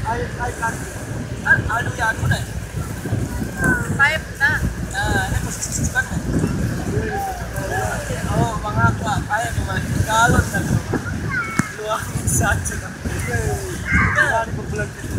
Air kan. Anu ya aku nih. Pipe na. Nah, ini posisi kan. Oh, mga ako kaya naman galon na to. Luwangin sa atin. Kaya,